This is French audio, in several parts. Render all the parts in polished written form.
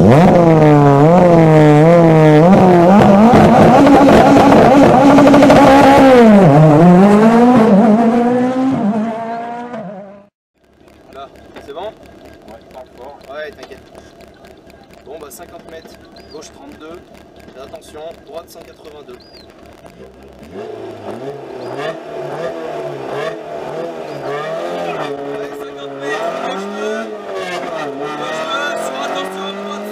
Là, c'est bon? Ouais, t'inquiète. Bon bah 50 mètres, gauche 32, et attention, droite 182. Allez, 50 mètres, gauche 2, sur attention, droite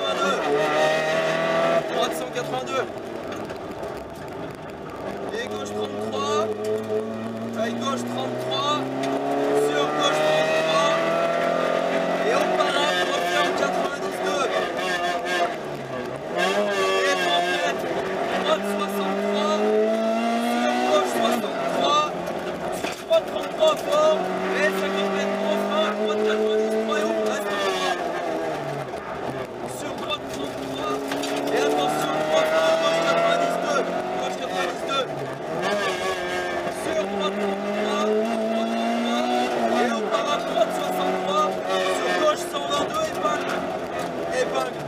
182. Droite 182. Et gauche 33, allez, gauche 33, sur gauche 33, et on part à refait en 92. Et 30 mètres, droite 63, sur gauche 63, sur droite 33 fort, et 50 mètres gros frein, droite 93 et on reste en droite. Sur droite 33, et attention, droite frein, gauche 92, gauche 92. Sur droite 33, et on part à droite 63, sur gauche 122, épingle, épingle.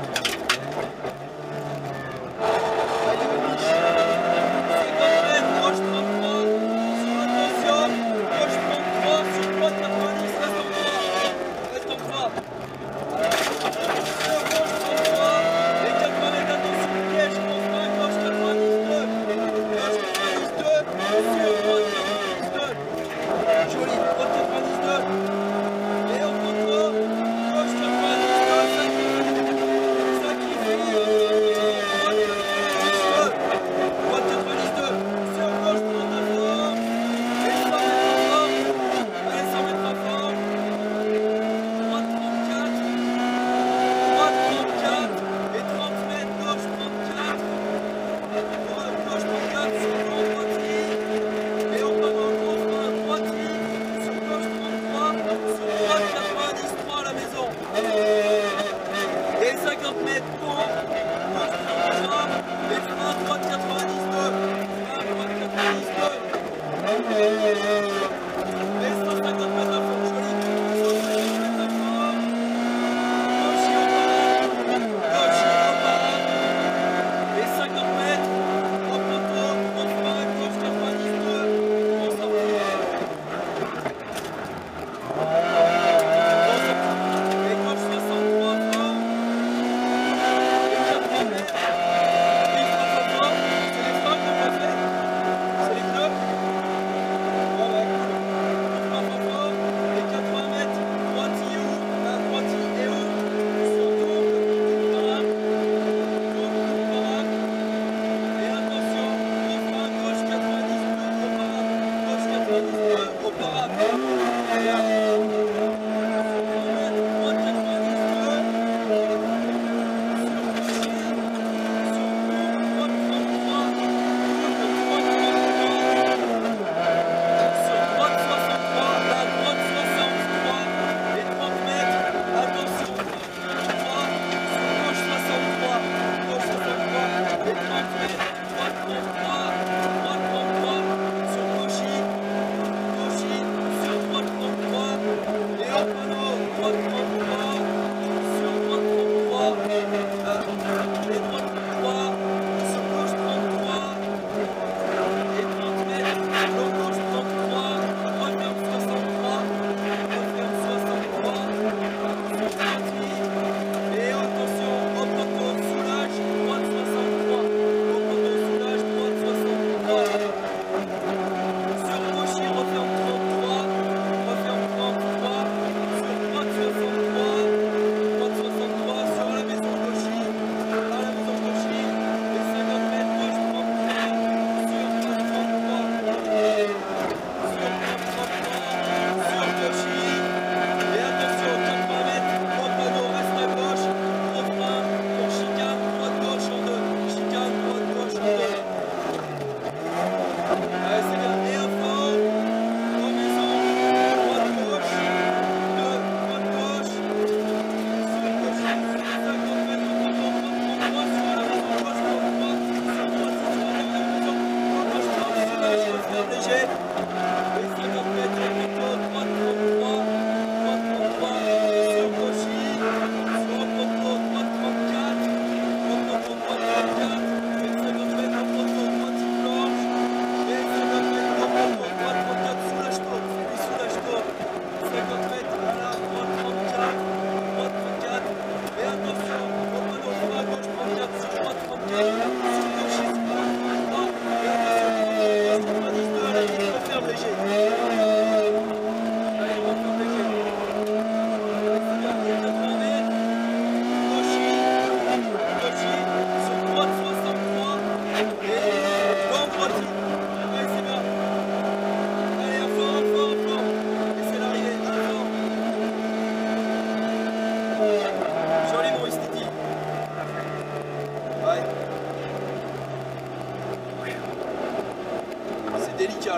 Et 50 mètres pour et frein droite 92, frein droite 92, et 150 mètres à fond, joli, 150 mètres à fond, gauche au parade, et 50 mètres, au poteau, au frein, gauche 92, on sortit. Et gauche 63 frein.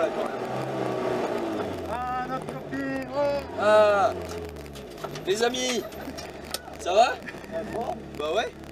là quand même. Ah, notre copine, oh. Ah, les amis, ça va? Bon. Bah ouais.